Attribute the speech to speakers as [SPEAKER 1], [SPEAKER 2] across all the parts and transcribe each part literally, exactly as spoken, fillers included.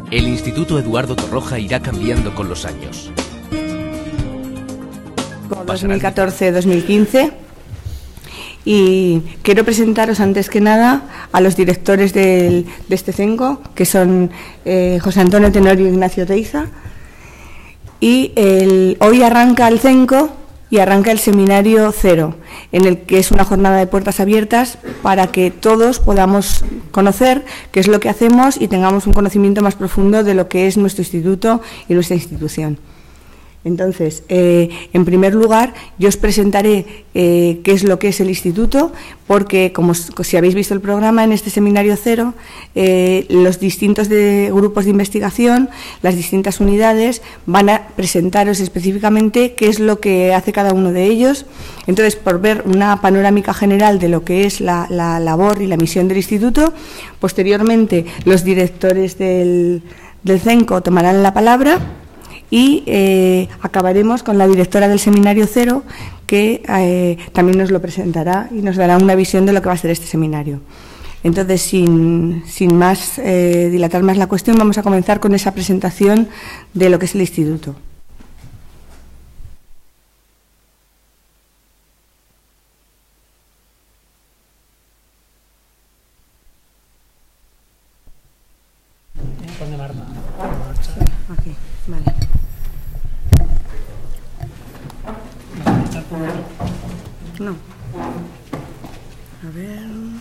[SPEAKER 1] El Instituto Eduardo Torroja irá cambiando con los años.
[SPEAKER 2] dos mil catorce dos mil quince, y quiero presentaros antes que nada a los directores del, de este CENCO, que son eh, José Antonio Tenorio y Ignacio Teiza, y el, hoy arranca el CENCO y arranca el Seminario Cero, en el que es una jornada de puertas abiertas para que todos podamos conocer qué es lo que hacemos y tengamos un conocimiento más profundo de lo que es nuestro instituto y nuestra institución. Entonces, eh, en primer lugar, yo os presentaré eh, qué es lo que es el instituto, porque, como si habéis visto el programa, en este Seminario Cero, eh, los distintos de grupos de investigación, las distintas unidades, van a presentaros específicamente qué es lo que hace cada uno de ellos. Entonces, por ver una panorámica general de lo que es la, la labor y la misión del instituto, posteriormente los directores del, del CENCO tomarán la palabra. Y eh, acabaremos con la directora del Seminario Cero, que eh, también nos lo presentará y nos dará una visión de lo que va a ser este seminario. Entonces, sin, sin más eh, dilatar más la cuestión, vamos a comenzar con esa presentación de lo que es el instituto. Aquí, vale. No. A ver.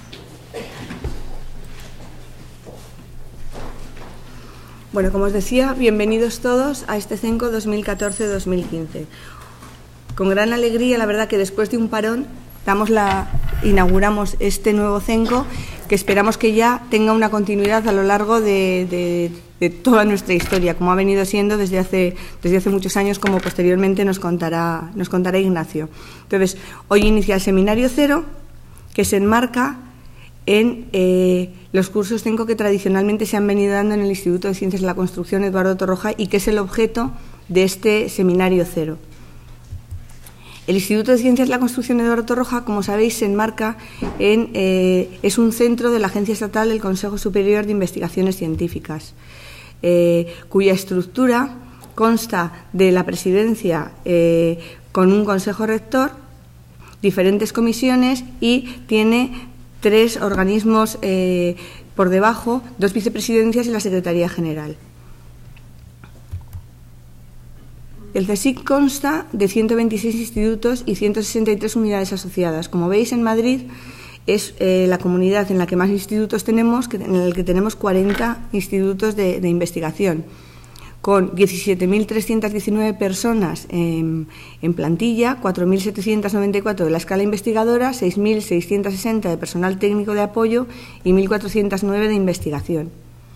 [SPEAKER 2] Bueno, como os decía, bienvenidos todos a este CENCO dos mil catorce dos mil quince. Con gran alegría, la verdad que después de un parón damos la, inauguramos este nuevo CENCO, que esperamos que ya tenga una continuidad a lo largo de, de, de toda nuestra historia, como ha venido siendo desde hace, desde hace muchos años, como posteriormente nos contará, nos contará Ignacio. Entonces, hoy inicia el Seminario Cero, que se enmarca en eh, los cursos CENCO que tradicionalmente se han venido dando en el Instituto de Ciencias de la Construcción Eduardo Torroja y que es el objeto de este Seminario Cero. El Instituto de Ciencias de la Construcción Eduardo Torroja, como sabéis, se enmarca en, eh, es un centro de la Agencia Estatal del Consejo Superior de Investigaciones Científicas, eh, cuya estructura consta de la presidencia eh, con un consejo rector, diferentes comisiones y tiene tres organismos eh, por debajo, dos vicepresidencias y la Secretaría General. El CSIC consta de ciento veintiséis institutos y ciento sesenta y tres unidades asociadas. Como veis, en Madrid es eh, la comunidad en la que más institutos tenemos, que, en el que tenemos cuarenta institutos de, de investigación, con diecisiete mil trescientas diecinueve personas en, en plantilla, cuatro mil setecientos noventa y cuatro de la escala investigadora, seis mil seiscientos sesenta de personal técnico de apoyo y mil cuatrocientos nueve de investigación.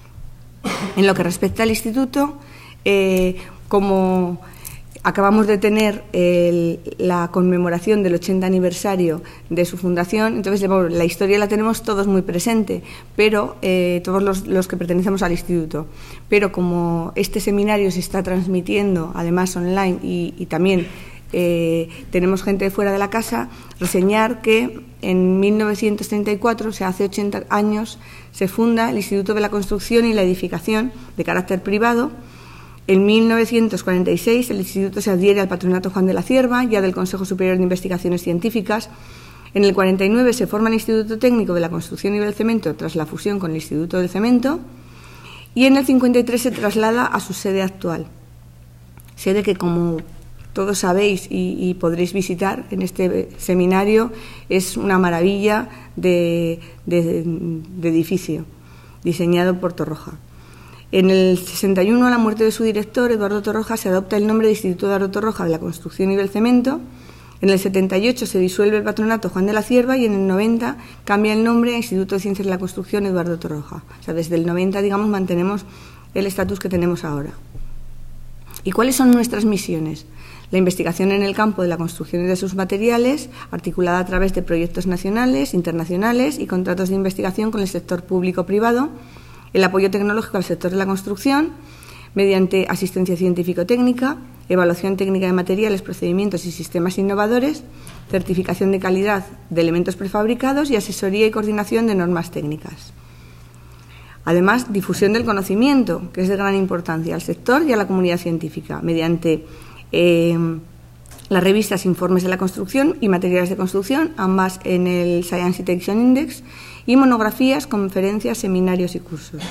[SPEAKER 2] En lo que respecta al instituto, eh, como acabamos de tener el, la conmemoración del ochenta aniversario de su fundación, entonces bueno, la historia la tenemos todos muy presente, pero eh, todos los, los que pertenecemos al instituto. Pero como este seminario se está transmitiendo, además online, y, y también eh, tenemos gente de fuera de la casa, reseñar que en mil novecientos treinta y cuatro, o sea, hace ochenta años, se funda el Instituto de la Construcción y la Edificación de carácter privado. En mil novecientos cuarenta y seis el instituto se adhiere al Patronato Juan de la Cierva, ya del Consejo Superior de Investigaciones Científicas. En el cuarenta y nueve se forma el Instituto Técnico de la Construcción y del Cemento tras la fusión con el Instituto del Cemento. Y en el cincuenta y tres se traslada a su sede actual. Sede que, como todos sabéis y, y podréis visitar en este seminario, es una maravilla de, de, de edificio, diseñado por Torroja. En el sesenta y uno, a la muerte de su director, Eduardo Torroja, se adopta el nombre de Instituto Eduardo Torroja de la Construcción y del Cemento. En el setenta y ocho se disuelve el Patronato Juan de la Cierva y en el noventa cambia el nombre a Instituto de Ciencias de la Construcción Eduardo Torroja. O sea, desde el noventa, digamos, mantenemos el estatus que tenemos ahora. ¿Y cuáles son nuestras misiones? La investigación en el campo de la construcción y de sus materiales, articulada a través de proyectos nacionales, internacionales y contratos de investigación con el sector público-privado. El apoyo tecnológico al sector de la construcción, mediante asistencia científico-técnica, evaluación técnica de materiales, procedimientos y sistemas innovadores, certificación de calidad de elementos prefabricados y asesoría y coordinación de normas técnicas. Además, difusión del conocimiento, que es de gran importancia al sector y a la comunidad científica, mediante eh, las revistas Informes de la Construcción y Materiales de Construcción, ambas en el Science Citation Index, y monografías, conferencias, seminarios y cursos.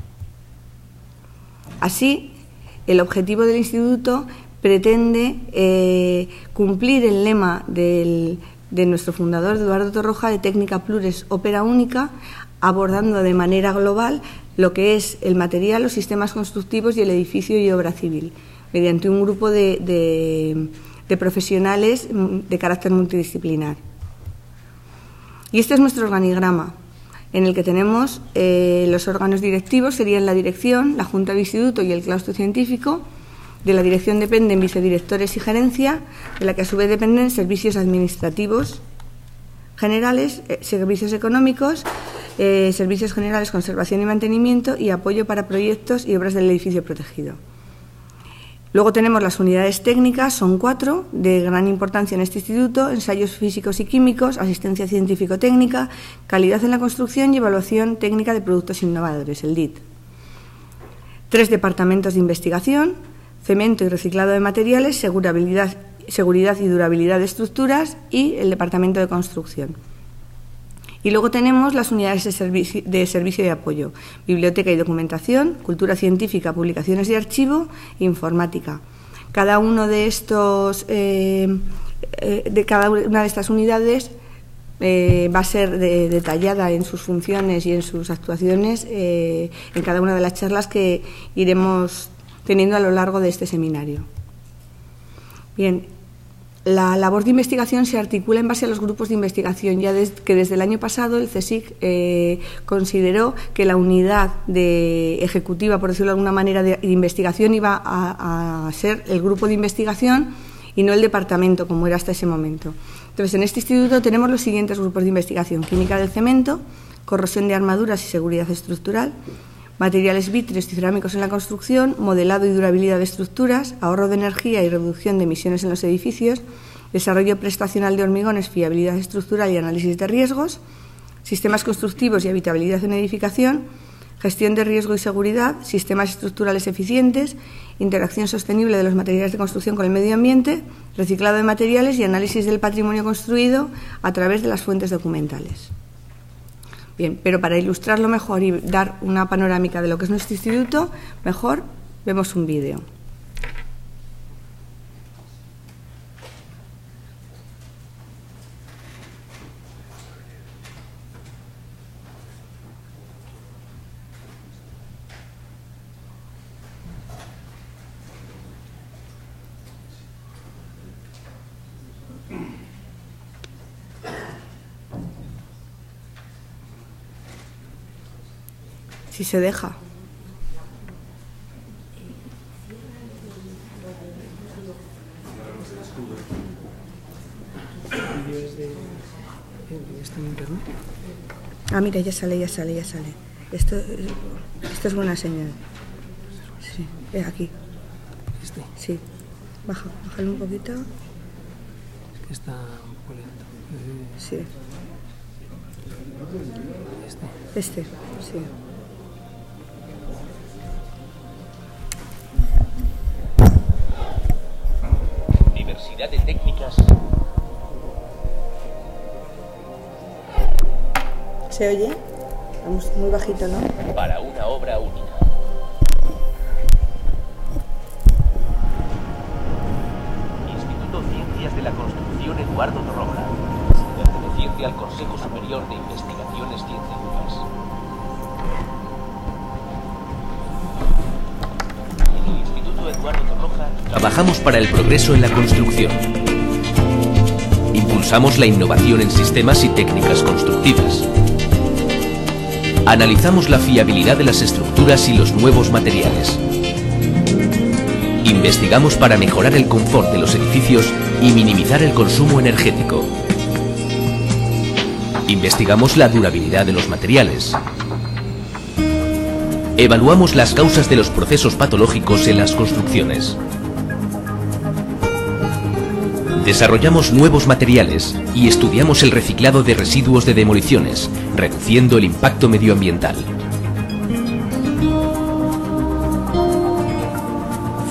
[SPEAKER 2] Así, el objetivo del Instituto pretende eh, cumplir el lema del, de nuestro fundador, Eduardo Torroja, de técnica plures, ópera única, abordando de manera global lo que es el material, los sistemas constructivos y el edificio y obra civil, mediante un grupo de, de, de profesionales de carácter multidisciplinar. Y este es nuestro organigrama, en el que tenemos eh, los órganos directivos, serían la dirección, la Junta del Instituto y el claustro científico. De la dirección dependen vicedirectores y gerencia, de la que a su vez dependen servicios administrativos generales, eh, servicios económicos, eh, servicios generales, conservación y mantenimiento y apoyo para proyectos y obras del edificio protegido. Luego tenemos las unidades técnicas, son cuatro, de gran importancia en este instituto: ensayos físicos y químicos, asistencia científico-técnica, calidad en la construcción y evaluación técnica de productos innovadores, el D I T. Tres departamentos de investigación: cemento y reciclado de materiales, seguridad, seguridad y durabilidad de estructuras, y el departamento de construcción. Y luego tenemos las unidades de servicio, de servicio y apoyo: biblioteca y documentación, cultura científica, publicaciones de archivo e informática. Cada uno de estos, eh, de cada una de estas unidades eh, va a ser de, detallada en sus funciones y en sus actuaciones eh, en cada una de las charlas que iremos teniendo a lo largo de este seminario. Bien, la labor de investigación se articula en base a los grupos de investigación, ya des, que desde el año pasado el CSIC eh, consideró que la unidad de ejecutiva, por decirlo de alguna manera, de, de investigación iba a, a ser el grupo de investigación y no el departamento, como era hasta ese momento. Entonces, en este instituto tenemos los siguientes grupos de investigación: química del cemento, corrosión de armaduras y seguridad estructural, materiales vítreos y cerámicos en la construcción, modelado y durabilidad de estructuras, ahorro de energía y reducción de emisiones en los edificios, desarrollo prestacional de hormigones, fiabilidad estructural y análisis de riesgos, sistemas constructivos y habitabilidad en edificación, gestión de riesgo y seguridad, sistemas estructurales eficientes, interacción sostenible de los materiales de construcción con el medio ambiente, reciclado de materiales y análisis del patrimonio construido a través de las fuentes documentales. Bien, pero para ilustrarlo mejor y dar una panorámica de lo que es nuestro instituto, mejor vemos un vídeo. Si se deja. Ah, mira, ya sale, ya sale, ya sale. Esto, esto es buena señal. Sí, es aquí.
[SPEAKER 3] ¿Este?
[SPEAKER 2] Sí. Baja, bájale un poquito.
[SPEAKER 3] Es que está un poco lento.
[SPEAKER 2] Sí.
[SPEAKER 3] Este.
[SPEAKER 2] Este, sí.
[SPEAKER 1] Diversidad de técnicas.
[SPEAKER 2] ¿Se oye? Vamos muy bajito, ¿no?
[SPEAKER 1] Para una obra única. Instituto Ciencias de la Construcción Eduardo Torroja, perteneciente al Consejo Superior de Investigaciones Científicas. En el Instituto Eduardo Torroja trabajamos para el progreso en la construcción. Impulsamos la innovación en sistemas y técnicas constructivas. Analizamos la fiabilidad de las estructuras y los nuevos materiales. Investigamos para mejorar el confort de los edificios y minimizar el consumo energético. Investigamos la durabilidad de los materiales. Evaluamos las causas de los procesos patológicos en las construcciones. Desarrollamos nuevos materiales y estudiamos el reciclado de residuos de demoliciones, reduciendo el impacto medioambiental.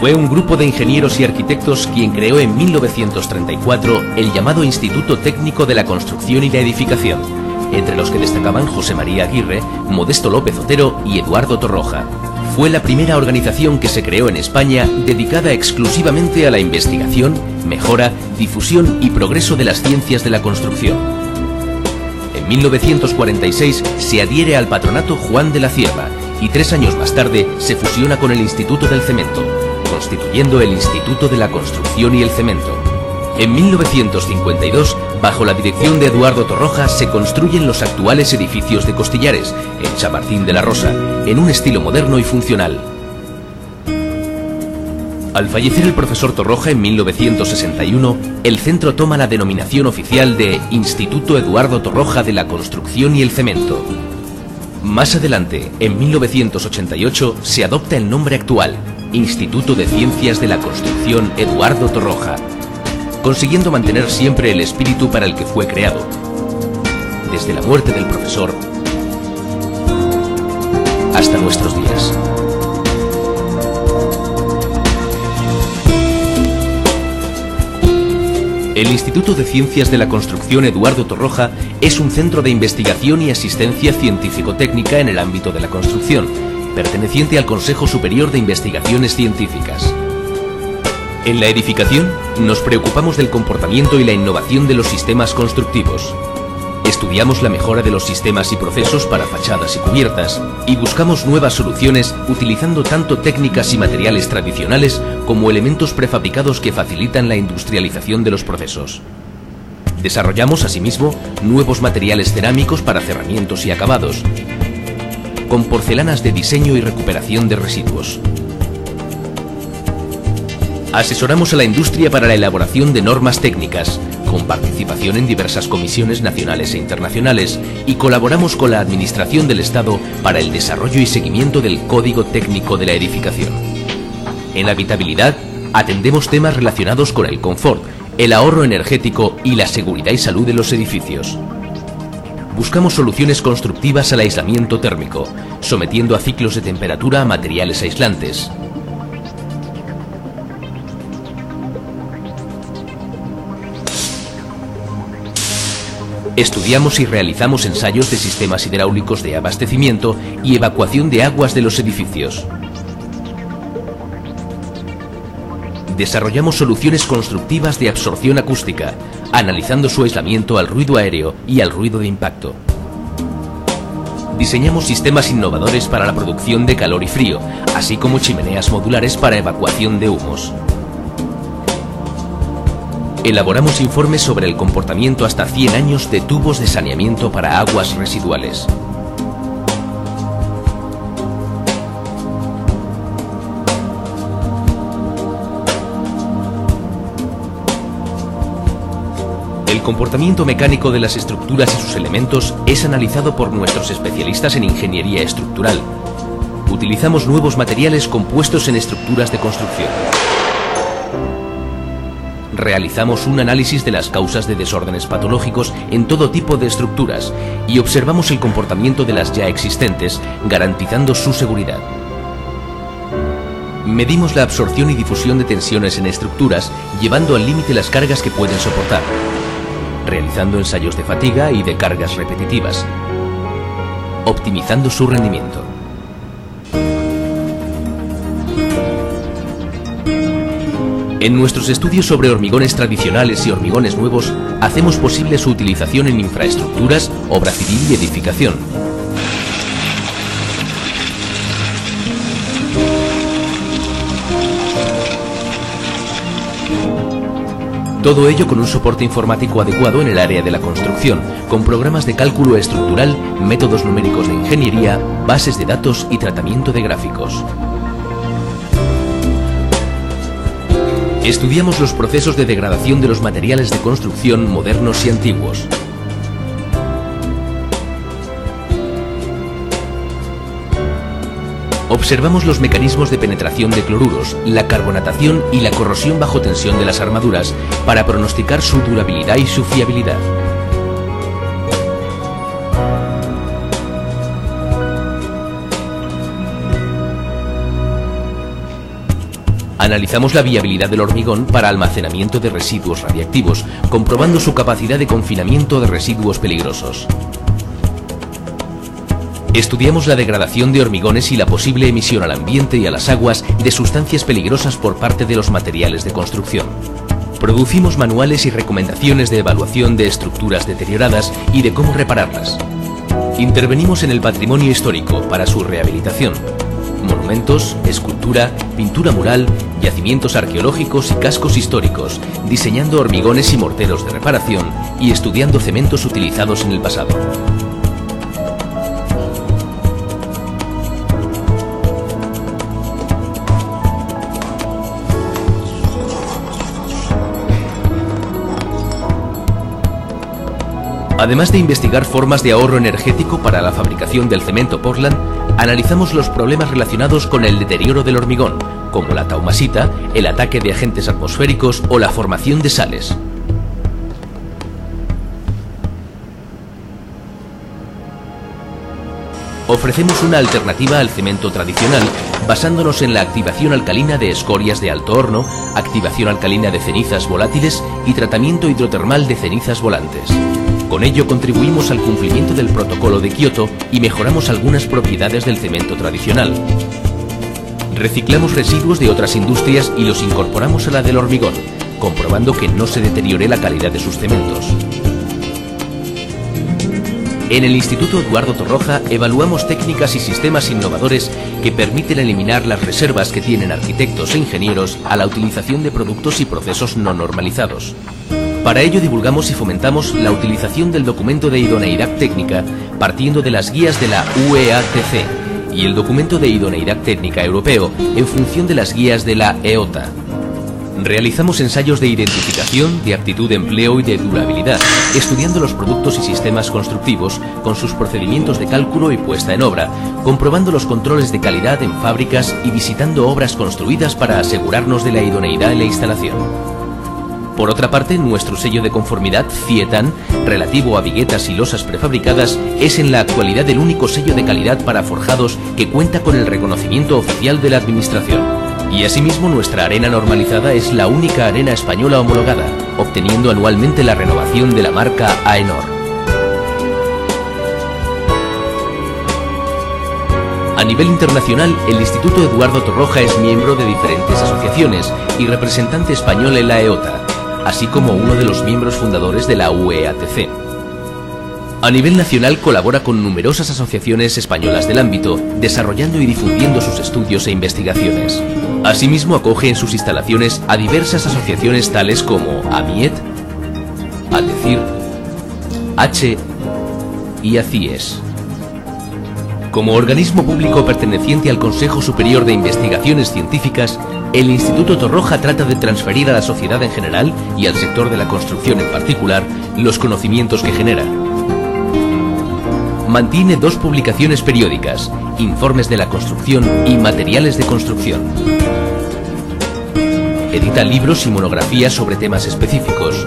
[SPEAKER 1] Fue un grupo de ingenieros y arquitectos quien creó en mil novecientos treinta y cuatro el llamado Instituto Técnico de la Construcción y la Edificación, entre los que destacaban José María Aguirre, Modesto López Otero y Eduardo Torroja. Fue la primera organización que se creó en España dedicada exclusivamente a la investigación, mejora, difusión y progreso de las ciencias de la construcción. En mil novecientos cuarenta y seis se adhiere al patronato Juan de la Cierva y tres años más tarde se fusiona con el Instituto del Cemento, constituyendo el Instituto de la Construcción y el Cemento. En mil novecientos cincuenta y dos, bajo la dirección de Eduardo Torroja, se construyen los actuales edificios de Costillares, en Chamartín de la Rosa, en un estilo moderno y funcional. Al fallecer el profesor Torroja en mil novecientos sesenta y uno, el centro toma la denominación oficial de Instituto Eduardo Torroja de la Construcción y el Cemento. Más adelante, en mil novecientos ochenta y ocho, se adopta el nombre actual, Instituto de Ciencias de la Construcción Eduardo Torroja, consiguiendo mantener siempre el espíritu para el que fue creado, desde la muerte del profesor hasta nuestros días. El Instituto de Ciencias de la Construcción Eduardo Torroja es un centro de investigación y asistencia científico-técnica en el ámbito de la construcción, perteneciente al Consejo Superior de Investigaciones Científicas. En la edificación, nos preocupamos del comportamiento y la innovación de los sistemas constructivos. Estudiamos la mejora de los sistemas y procesos para fachadas y cubiertas y buscamos nuevas soluciones utilizando tanto técnicas y materiales tradicionales como elementos prefabricados que facilitan la industrialización de los procesos. Desarrollamos asimismo nuevos materiales cerámicos para cerramientos y acabados, con porcelanas de diseño y recuperación de residuos. Asesoramos a la industria para la elaboración de normas técnicas, con participación en diversas comisiones nacionales e internacionales, y colaboramos con la Administración del Estado para el desarrollo y seguimiento del Código Técnico de la Edificación. En habitabilidad, atendemos temas relacionados con el confort, el ahorro energético y la seguridad y salud de los edificios. Buscamos soluciones constructivas al aislamiento térmico, sometiendo a ciclos de temperatura a materiales aislantes. Estudiamos y realizamos ensayos de sistemas hidráulicos de abastecimiento y evacuación de aguas de los edificios. Desarrollamos soluciones constructivas de absorción acústica, analizando su aislamiento al ruido aéreo y al ruido de impacto. Diseñamos sistemas innovadores para la producción de calor y frío, así como chimeneas modulares para evacuación de humos. Elaboramos informes sobre el comportamiento hasta cien años de tubos de saneamiento para aguas residuales. El comportamiento mecánico de las estructuras y sus elementos es analizado por nuestros especialistas en ingeniería estructural. Utilizamos nuevos materiales compuestos en estructuras de construcción. Realizamos un análisis de las causas de desórdenes patológicos en todo tipo de estructuras y observamos el comportamiento de las ya existentes, garantizando su seguridad. Medimos la absorción y difusión de tensiones en estructuras, llevando al límite las cargas que pueden soportar, realizando ensayos de fatiga y de cargas repetitivas, optimizando su rendimiento. En nuestros estudios sobre hormigones tradicionales y hormigones nuevos, hacemos posible su utilización en infraestructuras, obra civil y edificación. Todo ello con un soporte informático adecuado en el área de la construcción, con programas de cálculo estructural, métodos numéricos de ingeniería, bases de datos y tratamiento de gráficos. Estudiamos los procesos de degradación de los materiales de construcción modernos y antiguos. Observamos los mecanismos de penetración de cloruros, la carbonatación y la corrosión bajo tensión de las armaduras para pronosticar su durabilidad y su fiabilidad. Analizamos la viabilidad del hormigón para almacenamiento de residuos radiactivos, comprobando su capacidad de confinamiento de residuos peligrosos. Estudiamos la degradación de hormigones y la posible emisión al ambiente y a las aguas de sustancias peligrosas por parte de los materiales de construcción. Producimos manuales y recomendaciones de evaluación de estructuras deterioradas y de cómo repararlas. Intervenimos en el patrimonio histórico para su rehabilitación. Monumentos, escultura, pintura mural, yacimientos arqueológicos y cascos históricos, diseñando hormigones y morteros de reparación y estudiando cementos utilizados en el pasado. Además de investigar formas de ahorro energético para la fabricación del cemento Portland, analizamos los problemas relacionados con el deterioro del hormigón, como la taumasita, el ataque de agentes atmosféricos o la formación de sales. Ofrecemos una alternativa al cemento tradicional, basándonos en la activación alcalina de escorias de alto horno, activación alcalina de cenizas volátiles y tratamiento hidrotermal de cenizas volantes. Con ello contribuimos al cumplimiento del Protocolo de Kioto y mejoramos algunas propiedades del cemento tradicional. Reciclamos residuos de otras industrias y los incorporamos a la del hormigón, comprobando que no se deteriore la calidad de sus cementos. En el Instituto Eduardo Torroja evaluamos técnicas y sistemas innovadores que permiten eliminar las reservas que tienen arquitectos e ingenieros a la utilización de productos y procesos no normalizados. Para ello divulgamos y fomentamos la utilización del documento de idoneidad técnica partiendo de las guías de la U E A T C y el documento de idoneidad técnica europeo en función de las guías de la E O T A. Realizamos ensayos de identificación, de aptitud de empleo y de durabilidad, estudiando los productos y sistemas constructivos con sus procedimientos de cálculo y puesta en obra, comprobando los controles de calidad en fábricas y visitando obras construidas para asegurarnos de la idoneidad en la instalación. Por otra parte, nuestro sello de conformidad CIETAN, relativo a viguetas y losas prefabricadas, es en la actualidad el único sello de calidad para forjados que cuenta con el reconocimiento oficial de la Administración. Y asimismo, nuestra arena normalizada es la única arena española homologada, obteniendo anualmente la renovación de la marca AENOR. A nivel internacional, el Instituto Eduardo Torroja es miembro de diferentes asociaciones y representante español en la E O T A, así como uno de los miembros fundadores de la U E A T C. A nivel nacional colabora con numerosas asociaciones españolas del ámbito, desarrollando y difundiendo sus estudios e investigaciones. Asimismo, acoge en sus instalaciones a diversas asociaciones tales como AMIET, ATECIR, H y ACIES. Como organismo público perteneciente al Consejo Superior de Investigaciones Científicas, el Instituto Torroja trata de transferir a la sociedad en general y al sector de la construcción en particular los conocimientos que genera. Mantiene dos publicaciones periódicas, Informes de la Construcción y Materiales de Construcción. Edita libros y monografías sobre temas específicos.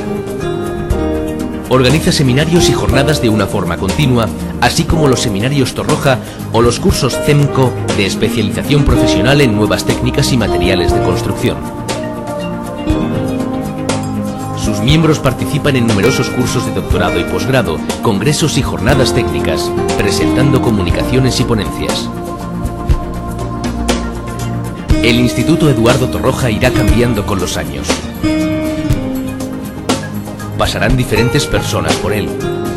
[SPEAKER 1] Organiza seminarios y jornadas de una forma continua, así como los seminarios Torroja o los cursos CEMCO de especialización profesional en nuevas técnicas y materiales de construcción. Sus miembros participan en numerosos cursos de doctorado y posgrado, congresos y jornadas técnicas, presentando comunicaciones y ponencias. El Instituto Eduardo Torroja irá cambiando con los años. Pasarán diferentes personas por él,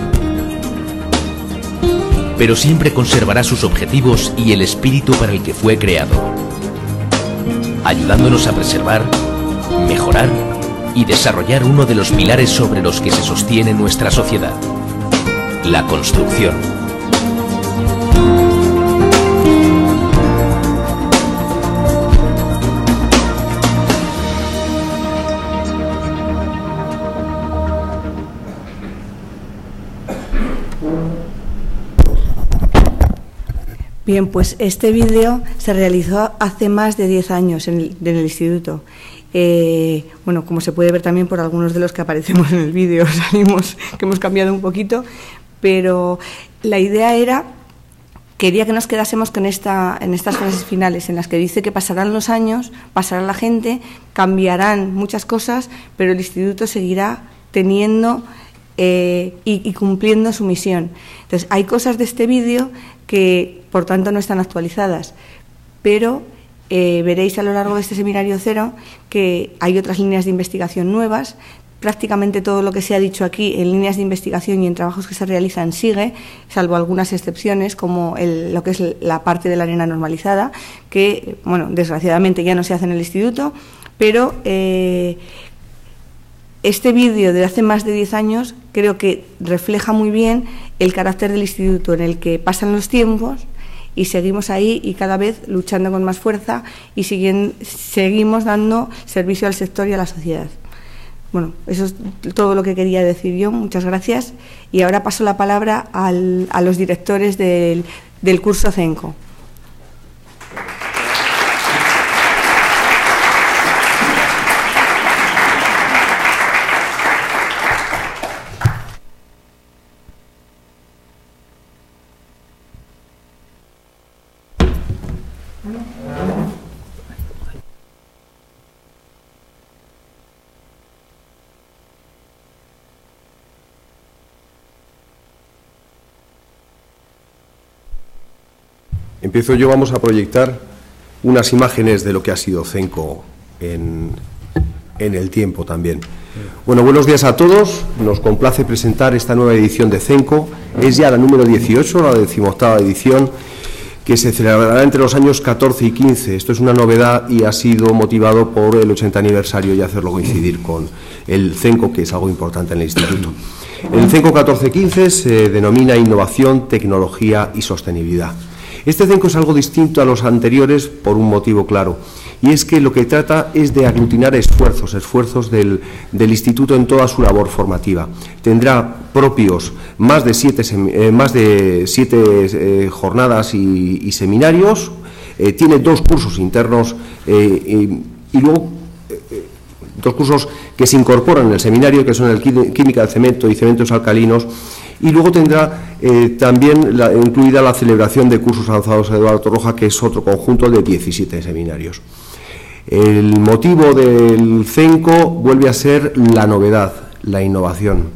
[SPEAKER 1] pero siempre conservará sus objetivos y el espíritu para el que fue creado, ayudándonos a preservar, mejorar y desarrollar uno de los pilares sobre los que se sostiene nuestra sociedad, la construcción.
[SPEAKER 2] Bien, pues este vídeo se realizó hace más de diez años en el, en el instituto. Eh, bueno, como se puede ver también por algunos de los que aparecemos en el vídeo, salimos que hemos cambiado un poquito, pero la idea era que quería que nos quedásemos con esta, en estas frases finales, en las que dice que pasarán los años, pasará la gente, cambiarán muchas cosas, pero el instituto seguirá teniendo eh, y, y cumpliendo su misión. Entonces, hay cosas de este vídeo que, por tanto, no están actualizadas, pero eh, veréis a lo largo de este seminario cero que hay otras líneas de investigación nuevas. Prácticamente todo lo que se ha dicho aquí en líneas de investigación y en trabajos que se realizan sigue, salvo algunas excepciones, como el, lo que es la parte de la arena normalizada, que, bueno, desgraciadamente ya no se hace en el instituto, pero eh, este vídeo de hace más de diez años creo que refleja muy bien el carácter del instituto, en el que pasan los tiempos y seguimos ahí y cada vez luchando con más fuerza y siguen, seguimos dando servicio al sector y a la sociedad. Bueno, eso es todo lo que quería decir yo. Muchas gracias. Y ahora paso la palabra al, a los directores del, del curso CENCO.
[SPEAKER 4] Empiezo yo, vamos a proyectar unas imágenes de lo que ha sido CENCO en, en el tiempo también. Bueno, buenos días a todos. Nos complace presentar esta nueva edición de CENCO. Es ya la número dieciocho, la decimoctava edición, que se celebrará entre los años catorce y quince. Esto es una novedad y ha sido motivado por el ochenta aniversario y hacerlo coincidir con el CENCO, que es algo importante en el instituto. El CENCO catorce quince se denomina Innovación, Tecnología y Sostenibilidad. Este CENCO es algo distinto a los anteriores por un motivo claro, y es que lo que trata es de aglutinar esfuerzos, esfuerzos del, del instituto en toda su labor formativa. Tendrá propios más de siete, eh, más de siete eh, jornadas y, y seminarios, eh, tiene dos cursos internos eh, y, y luego eh, dos cursos que se incorporan en el seminario, que son el Química del Cemento y Cementos Alcalinos. Y luego tendrá eh, también la, incluida la celebración de cursos avanzados de Eduardo Torroja, que es otro conjunto de diecisiete seminarios. El motivo del CENCO vuelve a ser la novedad, la innovación.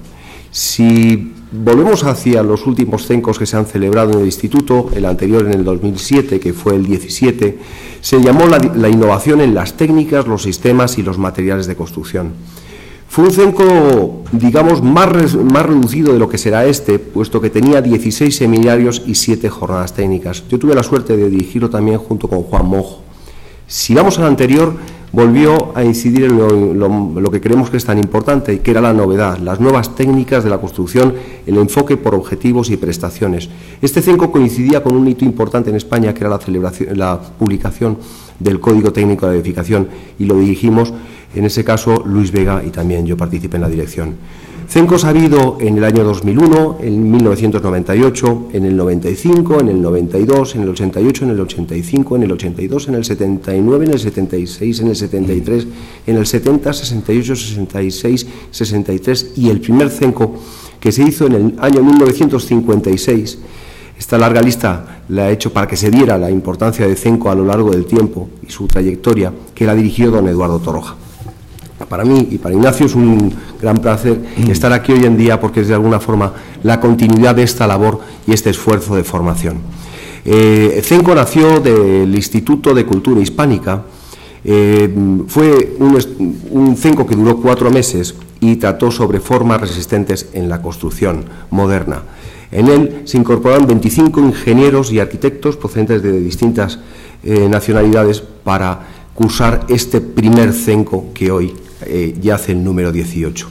[SPEAKER 4] Si volvemos hacia los últimos CENCOs que se han celebrado en el instituto, el anterior en el dos mil siete, que fue el diecisiete, se llamó la, la innovación en las técnicas, los sistemas y los materiales de construcción. Fue un CENCO, digamos, más, re, más reducido de lo que será este, puesto que tenía dieciséis seminarios y siete jornadas técnicas. Yo tuve la suerte de dirigirlo también junto con Juan Mojo. Si vamos al anterior, volvió a incidir en lo, lo, lo que creemos que es tan importante, que era la novedad, las nuevas técnicas de la construcción, el enfoque por objetivos y prestaciones. Este CENCO coincidía con un hito importante en España, que era la, celebración, la publicación del Código Técnico de Edificación, y lo dirigimos, en ese caso, Luis Vega, y también yo participé en la dirección. CENCOs ha habido en el año dos mil uno, en mil novecientos noventa y ocho, en el noventa y cinco, en el noventa y dos, en el ochenta y ocho, en el ochenta y cinco, en el ochenta y dos, en el setenta y nueve, en el setenta y seis, en el setenta y tres, en el setenta, sesenta y ocho, sesenta y seis, sesenta y tres y el primer CENCO que se hizo en el año mil novecientos cincuenta y seis. Esta larga lista la he hecho para que se diera la importancia de CENCO a lo largo del tiempo y su trayectoria, que la dirigió don Eduardo Torroja. Para mí y para Ignacio es un gran placer estar aquí hoy en día, porque es de alguna forma la continuidad de esta labor y este esfuerzo de formación. Eh, CENCO nació del Instituto de Cultura Hispánica, eh, fue un, un CENCO que duró cuatro meses y trató sobre formas resistentes en la construcción moderna. En él se incorporaron veinticinco ingenieros y arquitectos procedentes de distintas eh, nacionalidades para cursar este primer CENCO que hoy eh, ya hace el número dieciocho.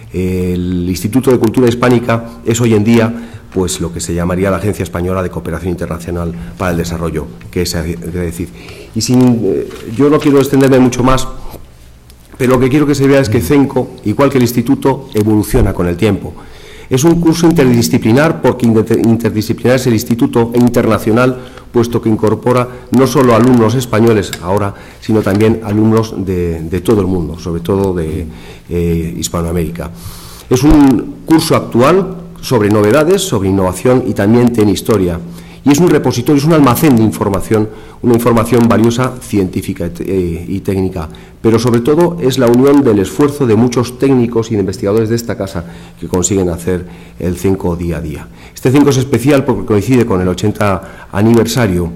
[SPEAKER 4] El Instituto de Cultura Hispánica es hoy en día pues lo que se llamaría la Agencia Española de Cooperación Internacional para el Desarrollo, que es decir. Y sin, eh, yo no quiero extenderme mucho más, pero lo que quiero que se vea es que CENCO, igual que el Instituto, evoluciona con el tiempo. Es un curso interdisciplinar, porque interdisciplinar es el instituto, e internacional, puesto que incorpora no solo alumnos españoles ahora, sino también alumnos de, de todo el mundo, sobre todo de eh, Hispanoamérica. Es un curso actual sobre novedades, sobre innovación, y también tiene historia. y es un repositorio, es un almacén de información, una información valiosa, científica y técnica, pero sobre todo es la unión del esfuerzo de muchos técnicos y de investigadores de esta casa que consiguen hacer el Cenco día a día. Este Cenco es especial porque coincide con el ochenta aniversario,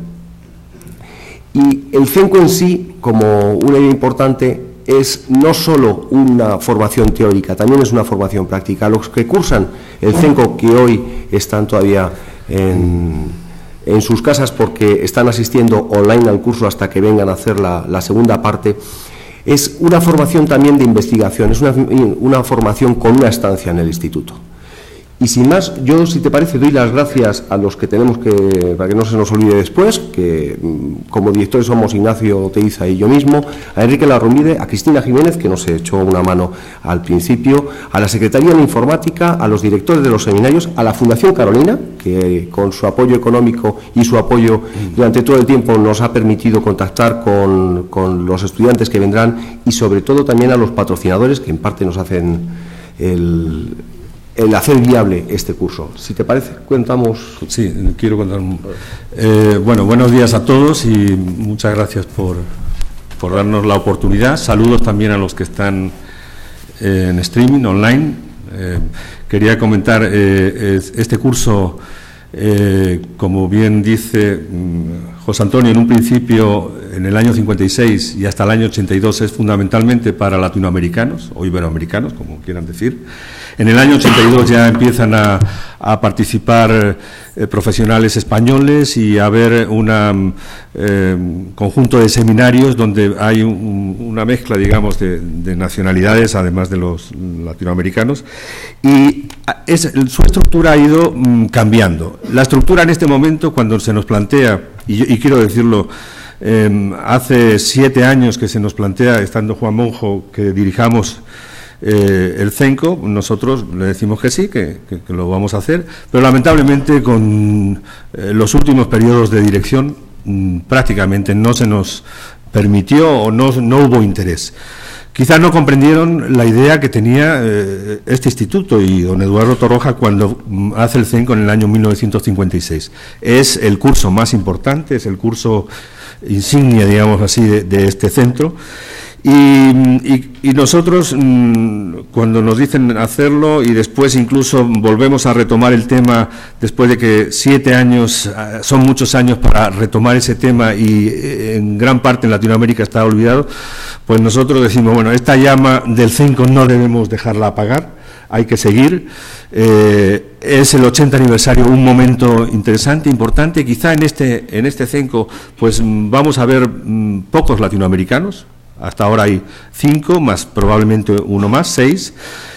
[SPEAKER 4] y el Cenco en sí, como una idea importante, es no solo una formación teórica, también es una formación práctica. Los que cursan el Cenco, que hoy están todavía en, en sus casas porque están asistiendo online al curso hasta que vengan a hacer la, la segunda parte, es una formación también de investigación, es una, una formación con una estancia en el instituto. Y sin más, yo, si te parece, doy las gracias a los que tenemos que, para que no se nos olvide después, que como directores somos Ignacio Teiza y yo mismo, a Enrique Larromide, a Cristina Jiménez, que nos echó una mano al principio, a la Secretaría de Informática, a los directores de los seminarios, a la Fundación Carolina, que con su apoyo económico y su apoyo durante todo el tiempo nos ha permitido contactar con, con los estudiantes que vendrán, y sobre todo también a los patrocinadores, que en parte nos hacen el... el hacer viable este curso. Si te parece, cuentamos...
[SPEAKER 5] Sí, quiero contar... Eh, bueno, buenos días a todos y muchas gracias por, por darnos la oportunidad. Saludos también a los que están eh, en streaming, online. Eh, quería comentar, eh, este curso, eh, como bien dice José Antonio, en un principio, en el año cincuenta y seis y hasta el año ochenta y dos, es fundamentalmente para latinoamericanos o iberoamericanos, como quieran decir. En el año ochenta y dos ya empiezan a, a participar eh, profesionales españoles y a haber un eh, conjunto de seminarios donde hay un, una mezcla, digamos, de, de nacionalidades, además de los latinoamericanos, y es, su estructura ha ido mm, cambiando. La estructura en este momento, cuando se nos plantea, y, y quiero decirlo, eh, hace siete años que se nos plantea, estando Juan Monjo, que dirijamos Eh, el Cenco, nosotros le decimos que sí, que, que, que lo vamos a hacer, pero lamentablemente con eh, los últimos periodos de dirección mmm, prácticamente no se nos permitió o no, no hubo interés. Quizás no comprendieron la idea que tenía eh, este instituto y don Eduardo Torroja cuando mm, hace el Cenco en el año mil novecientos cincuenta y seis. Es el curso más importante, es el curso insignia, digamos así, de, de este centro. Y, y, y nosotros, cuando nos dicen hacerlo y después incluso volvemos a retomar el tema, después de que siete años, son muchos años para retomar ese tema y en gran parte en Latinoamérica está olvidado, pues nosotros decimos, bueno, esta llama del Cenco no debemos dejarla apagar, hay que seguir. Eh, es el ochenta aniversario, un momento interesante, importante. Quizá en este, en este Cenco pues vamos a ver mmm, pocos latinoamericanos. Hasta ahora hay cinco, más probablemente uno más, seis,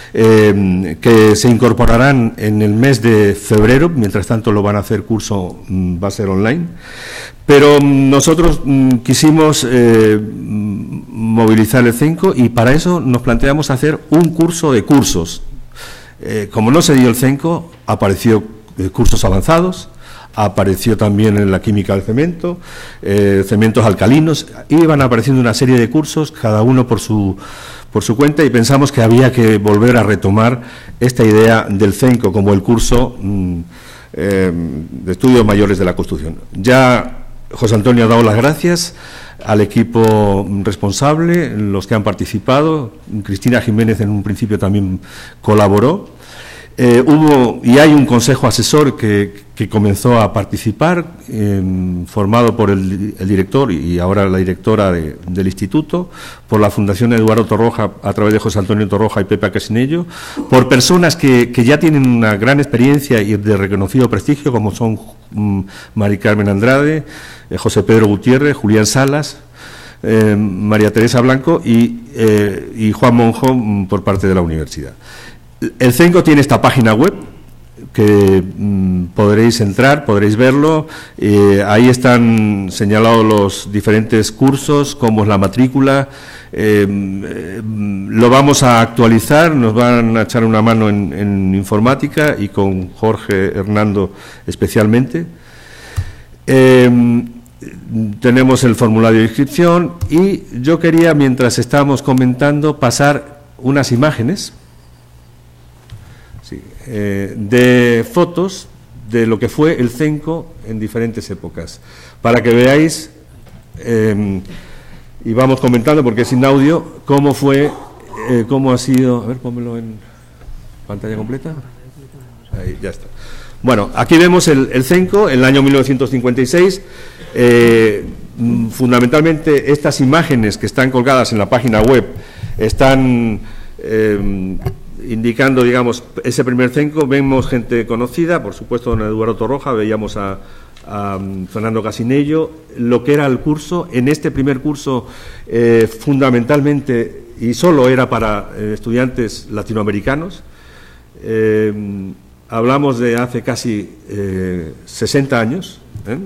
[SPEAKER 5] eh, que se incorporarán en el mes de febrero. Mientras tanto lo van a hacer curso, mm, va a ser online. Pero mm, nosotros mm, quisimos eh, movilizar el Cenco y para eso nos planteamos hacer un curso de cursos. Eh, como no se dio el Cenco, apareció eh, cursos avanzados, apareció también en la química del cemento, eh, cementos alcalinos, iban apareciendo una serie de cursos, cada uno por su, por su cuenta, y pensamos que había que volver a retomar esta idea del Cenco como el curso mm, eh, de estudios mayores de la construcción. Ya José Antonio ha dado las gracias al equipo responsable, los que han participado. Cristina Jiménez en un principio también colaboró. Eh, hubo y hay un consejo asesor que, que comenzó a participar, eh, formado por el, el director y ahora la directora de, del instituto, por la Fundación Eduardo Torroja a través de José Antonio Torroja y Pepe Casinello, por personas que, que ya tienen una gran experiencia y de reconocido prestigio, como son um, Mari Carmen Andrade, eh, José Pedro Gutiérrez, Julián Salas, eh, María Teresa Blanco y, eh, y Juan Monjo um, por parte de la universidad. El Cenco tiene esta página web que mmm, podréis entrar, podréis verlo, eh, ahí están señalados los diferentes cursos, cómo es la matrícula, eh, eh, lo vamos a actualizar, nos van a echar una mano en, en informática y con Jorge Hernando especialmente. Eh, tenemos el formulario de inscripción y yo quería, mientras estábamos comentando, pasar unas imágenes. Sí, eh, de fotos de lo que fue el CENCO en diferentes épocas, para que veáis, eh, y vamos comentando porque es sin audio, cómo fue, eh, cómo ha sido... A ver, pónmelo en pantalla completa. Ahí, ya está. Bueno, aquí vemos el, el CENCO en el año mil novecientos cincuenta y seis. Eh, fundamentalmente estas imágenes que están colgadas en la página web están eh, indicando, digamos, ese primer CENCO. Vemos gente conocida, por supuesto don Eduardo Torroja, veíamos a, a Fernando Casinello, lo que era el curso. En este primer curso eh, fundamentalmente y solo era para eh, estudiantes latinoamericanos. Eh, hablamos de hace casi eh, sesenta años. ¿eh?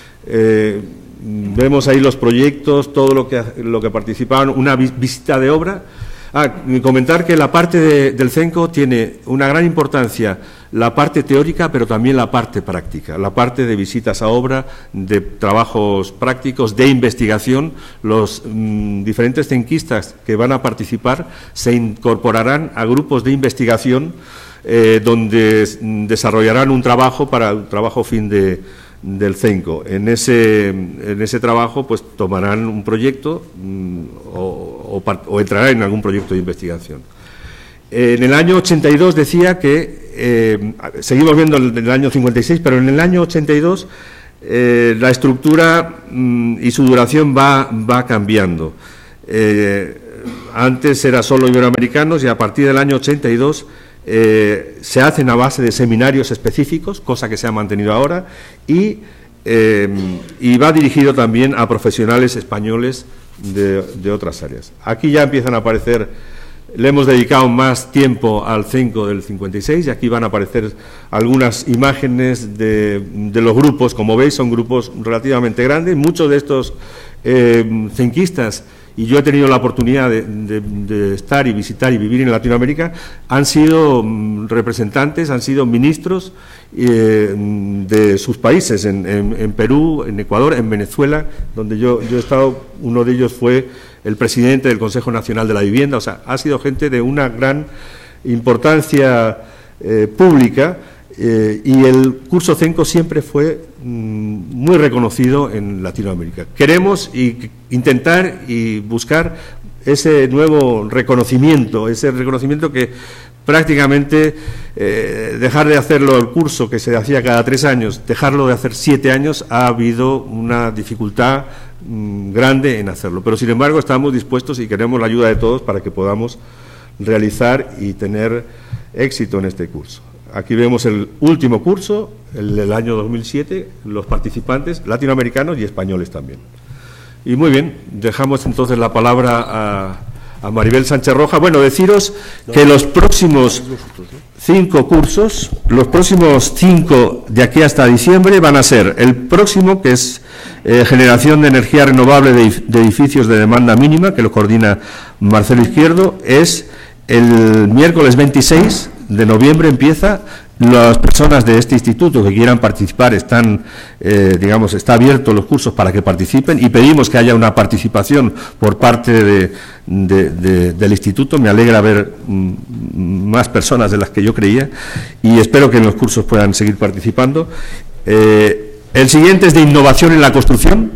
[SPEAKER 5] Eh, vemos ahí los proyectos, todo lo que, lo que participaban, una visita de obra. Ah, comentar que la parte de, del CENCO tiene una gran importancia, la parte teórica, pero también la parte práctica, la parte de visitas a obra, de trabajos prácticos, de investigación. Los mmm, diferentes cenquistas que van a participar se incorporarán a grupos de investigación eh, donde desarrollarán un trabajo para el trabajo fin de del CENCO. En ese, en ese trabajo pues tomarán un proyecto mmm, o, o, o entrarán en algún proyecto de investigación. En el año ochenta y dos decía que, eh, seguimos viendo en el año cincuenta y seis, pero en el año ochenta y dos eh, la estructura mmm, y su duración va, va cambiando. Eh, antes era solo iberoamericanos y a partir del año ochenta y dos Eh, se hacen a base de seminarios específicos, cosa que se ha mantenido ahora, y, eh, y va dirigido también a profesionales españoles de, de otras áreas. Aquí ya empiezan a aparecer, le hemos dedicado más tiempo al CENCO del cincuenta y seis, y aquí van a aparecer algunas imágenes de, de los grupos. Como veis, son grupos relativamente grandes. Muchos de estos eh, cenquistas, y yo he tenido la oportunidad de, de, de estar y visitar y vivir en Latinoamérica, han sido mm, representantes, han sido ministros eh, de sus países, en, en, en Perú, en Ecuador, en Venezuela, donde yo, yo he estado. Uno de ellos fue el presidente del Consejo Nacional de la Vivienda. O sea, ha sido gente de una gran importancia eh, pública. Eh, y el curso CENCO siempre fue mm, muy reconocido en Latinoamérica. Queremos y, intentar y buscar ese nuevo reconocimiento, ese reconocimiento que prácticamente eh, dejar de hacerlo el curso que se hacía cada tres años, dejarlo de hacer siete años, ha habido una dificultad mm, grande en hacerlo. Pero sin embargo estamos dispuestos y queremos la ayuda de todos para que podamos realizar y tener éxito en este curso. Aquí vemos el último curso, el del año dos mil siete, los participantes latinoamericanos y españoles también. Y muy bien, dejamos entonces la palabra a, a Maribel Sánchez Roja. Bueno, deciros que los próximos cinco cursos, los próximos cinco de aquí hasta diciembre van a ser el próximo, que es eh, generación de energía renovable de, de edificios de demanda mínima, que lo coordina Marcelo Izquierdo, es el miércoles veintiséis de noviembre empieza. Las personas de este instituto que quieran participar están, eh, digamos, está abierto los cursos para que participen, y pedimos que haya una participación por parte de, de, de, del instituto. Me alegra ver mm, más personas de las que yo creía, y espero que en los cursos puedan seguir participando. Eh, el siguiente es de innovación en la construcción,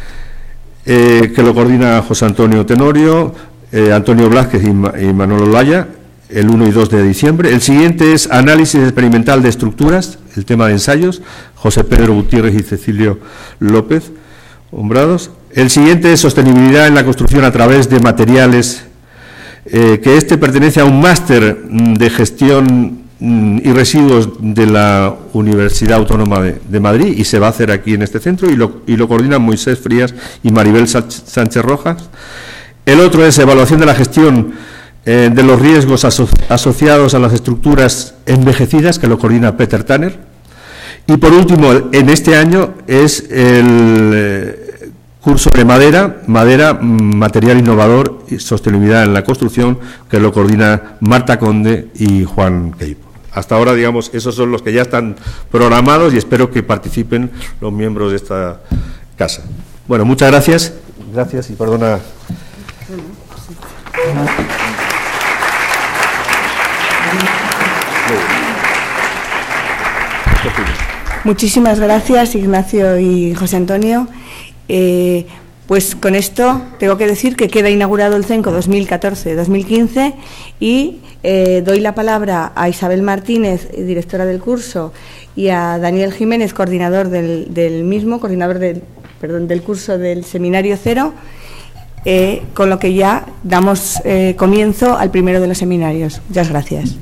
[SPEAKER 5] eh, que lo coordina José Antonio Tenorio, eh, Antonio Blázquez y, Ma, y Manolo Laya, el uno y dos de diciembre. El siguiente es análisis experimental de estructuras, el tema de ensayos, José Pedro Gutiérrez y Cecilio López Hombrados. El siguiente es sostenibilidad en la construcción a través de materiales, eh, que este pertenece a un máster de gestión mm, y residuos de la Universidad Autónoma de, de Madrid, y se va a hacer aquí en este centro, y lo, y lo coordinan Moisés Frías y Maribel Sánchez Rojas. El otro es evaluación de la gestión Eh, de los riesgos aso asociados a las estructuras envejecidas, que lo coordina Peter Tanner. Y por último, en este año es el eh, curso de madera, madera, material innovador y sostenibilidad en la construcción, que lo coordina Marta Conde y Juan Queipo. Hasta ahora, digamos, esos son los que ya están programados, y espero que participen los miembros de esta casa. Bueno, muchas gracias. Gracias y perdona. Thank you.
[SPEAKER 2] Muchísimas gracias, Ignacio y José Antonio. Eh, pues con esto tengo que decir que queda inaugurado el CENCO dos mil catorce dos mil quince y eh, doy la palabra a Isabel Martínez, directora del curso, y a Daniel Jiménez, coordinador del, del mismo, coordinador del, perdón, del curso del Seminario Cero, eh, con lo que ya damos eh, comienzo al primero de los seminarios. Muchas gracias.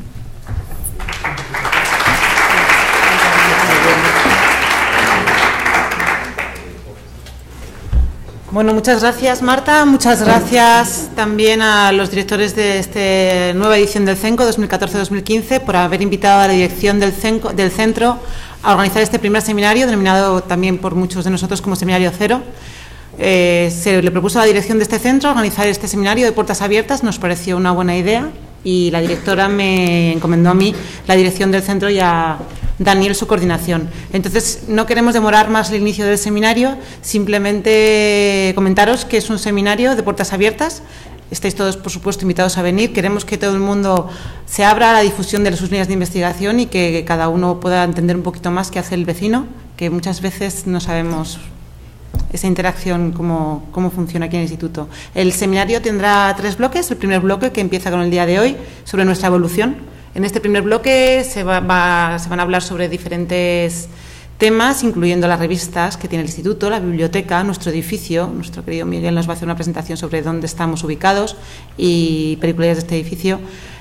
[SPEAKER 6] Bueno, muchas gracias, Marta. Muchas gracias también a los directores de esta nueva edición del CENCO dos mil catorce dos mil quince por haber invitado a la dirección del, CENCO, del centro a organizar este primer seminario, denominado también por muchos de nosotros como Seminario Cero. Eh, se le propuso a la dirección de este centro organizar este seminario de puertas abiertas. Nos pareció una buena idea y la directora me encomendó a mí la dirección del centro y a Daniel su coordinación. Entonces, no queremos demorar más el inicio del seminario, simplemente comentaros que es un seminario de puertas abiertas. Estáis todos, por supuesto, invitados a venir. Queremos que todo el mundo se abra a la difusión de sus líneas de investigación y que cada uno pueda entender un poquito más qué hace el vecino, que muchas veces no sabemos esa interacción, cómo, cómo funciona aquí en el instituto. El seminario tendrá tres bloques. El primer bloque, que empieza con el día de hoy, sobre nuestra evolución. En este primer bloque se, va, va, se van a hablar sobre diferentes temas, incluyendo las revistas que tiene el instituto, la biblioteca, nuestro edificio. Nuestro querido Miguel nos va a hacer una presentación sobre dónde estamos ubicados y películas de este edificio.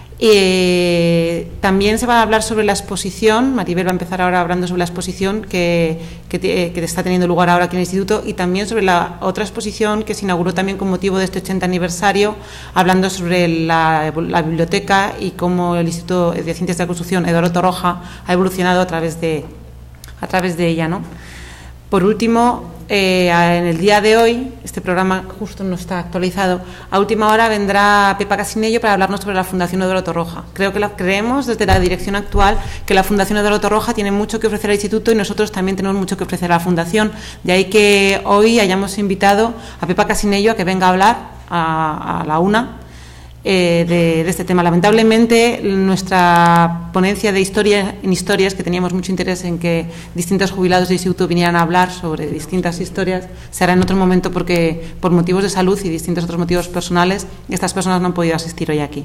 [SPEAKER 6] Eh, también se va a hablar sobre la exposición. Maribel va a empezar ahora hablando sobre la exposición que, que, que está teniendo lugar ahora aquí en el instituto, y también sobre la otra exposición que se inauguró también con motivo de este ochenta aniversario, hablando sobre la, la biblioteca y cómo el Instituto de Ciencias de la Construcción Eduardo Torroja ha evolucionado a través de, a través de ella, ¿no? Por último, eh, en el día de hoy, este programa justo no está actualizado, a última hora vendrá Pepa Casinello para hablarnos sobre la Fundación Eduardo Torroja. Creo que la, creemos desde la dirección actual que la Fundación Eduardo Torroja tiene mucho que ofrecer al instituto y nosotros también tenemos mucho que ofrecer a la Fundación. De ahí que hoy hayamos invitado a Pepa Casinello a que venga a hablar a, a la una Eh, de, de este tema. Lamentablemente, nuestra ponencia de historia en historias, que teníamos mucho interés en que distintos jubilados del instituto vinieran a hablar sobre distintas historias, se hará en otro momento porque por motivos de salud y distintos otros motivos personales estas personas no han podido asistir hoy aquí.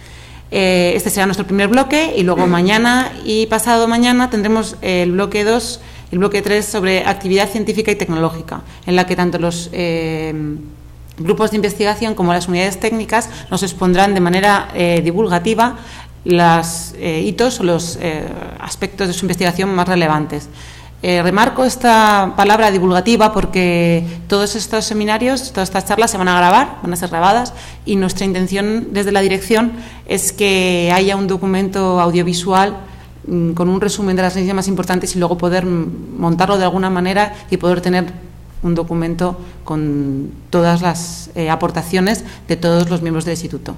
[SPEAKER 6] Eh, este será nuestro primer bloque y luego mañana y pasado mañana tendremos el bloque dos, el bloque tres sobre actividad científica y tecnológica, en la que tanto los eh, grupos de investigación como las unidades técnicas nos expondrán de manera eh, divulgativa los eh, hitos o los eh, aspectos de su investigación más relevantes. Eh, remarco esta palabra divulgativa porque todos estos seminarios, todas estas charlas se van a grabar, van a ser grabadas, y nuestra intención desde la dirección es que haya un documento audiovisual mmm, con un resumen de las noticias más importantes y luego poder montarlo de alguna manera y poder tener un documento con todas las eh, aportaciones de todos los miembros del instituto.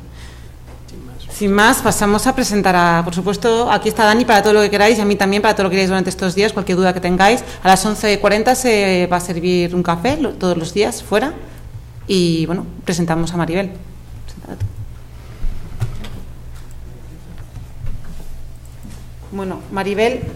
[SPEAKER 6] Sin más, pasamos a presentar a, por supuesto, aquí está Dani para todo lo que queráis y a mí también para todo lo que queráis durante estos días, cualquier duda que tengáis. A las once y cuarenta se va a servir un café lo, todos los días fuera y, bueno, presentamos a Maribel. Preséntate tú. Bueno, Maribel